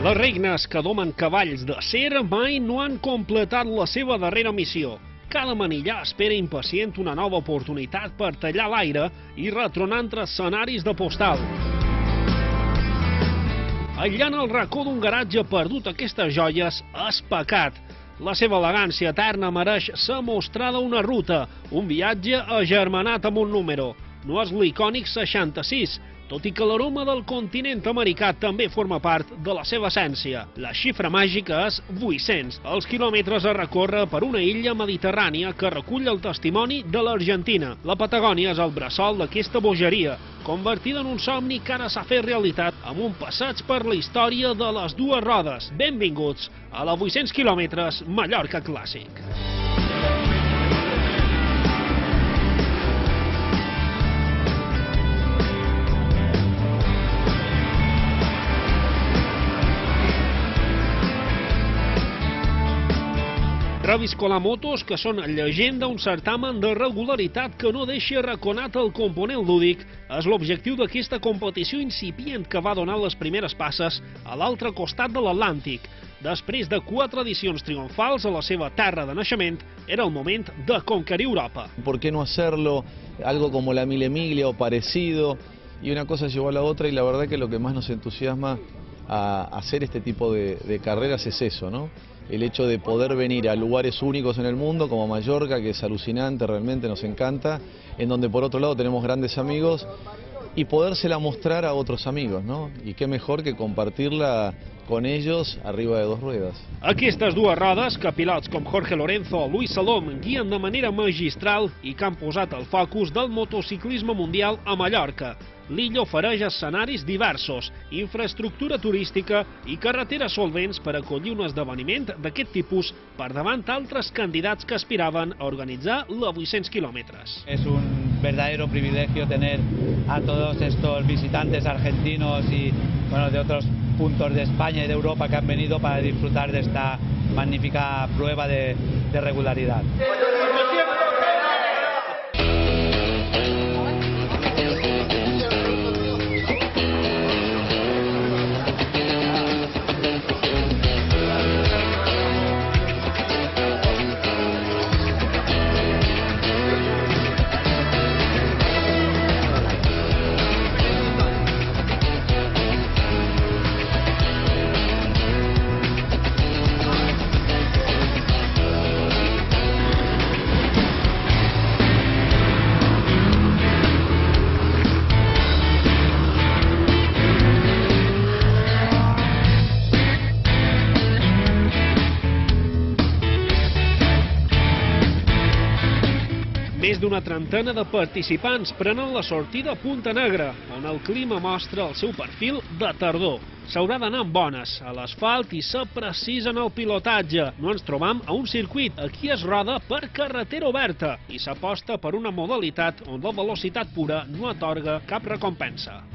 Les regnes que domen cavalls d'acer mai no han completat la seva darrera missió. Cada manillar espera impacient una nova oportunitat per tallar l'aire i retronar entre escenaris de postal. Aïllant el racó d'un garatge perdut aquestes joies és pecat. La seva elegància eterna mereix ser mostrada una ruta, un viatge agermanat amb un número. No és l'icònic 66, tot i que l'aroma del continent americà també forma part de la seva essència. La xifra màgica és 800, els quilòmetres a recórrer per una illa mediterrània que recull el testimoni de l'Argentina. La Patagònia és el bressol d'aquesta bogeria, convertida en un somni que ara s'ha fet realitat amb un passeig per la història de les dues rodes. Benvinguts a la 800 quilòmetres Mallorca Clàssic. Reviscolar motos que són llegenda, un certamen de regularitat que no deixa arraconat el component lúdic, és l'objectiu d'aquesta competició incipient que va donar les primeres passes a l'altre costat de l'Atlàntic. Després de 4 edicions triomfals a la seva terra de naixement, era el moment de conquerir Europa. ¿Por qué no hacerlo? Algo como la Mille Miglia o parecido, y una cosa llevó a la otra, y la verdad que lo que más nos entusiasma a hacer este tipo de carreras es eso, ¿no? El hecho de poder venir a lugares únicos en el mundo, como Mallorca, que es alucinante, realmente nos encanta, en donde por otro lado tenemos grandes amigos, y podérsela mostrar a otros amigos, ¿no? Y qué mejor que compartirla con ellos arriba de dos ruedas. Aquestes dues rodes, que pilots com Jorge Lorenzo o Luis Salom guien de manera magistral i que han posat el focus del motociclisme mundial a Mallorca. L'illa ofereix escenaris diversos, infraestructura turística i carreteres solvents per acollir un esdeveniment d'aquest tipus per davant altres candidats que aspiraven a organitzar la 800 kilómetros. Es un verdadero privilegio tener a todos estos visitantes argentinos y de otros puntos de España y de Europa que han venido para disfrutar de esta magnífica prueba de regularidad. Més d'una trentena de participants prenen la sortida a Punta Negra, on el clima mostra el seu perfil de tardor. S'haurà d'anar amb bones, a l'asfalt i ser precís en el pilotatge. No ens trobam a un circuit, aquí es roda per carretera oberta i s'aposta per una modalitat on la velocitat pura no atorga cap recompensa.